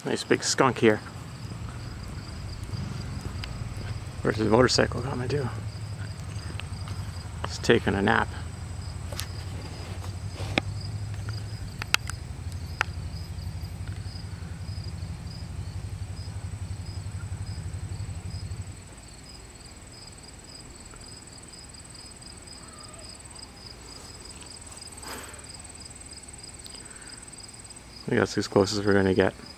Nice big skunk here. Where's his motorcycle coming to? He's taking a nap. I think that's as close as we're going to get.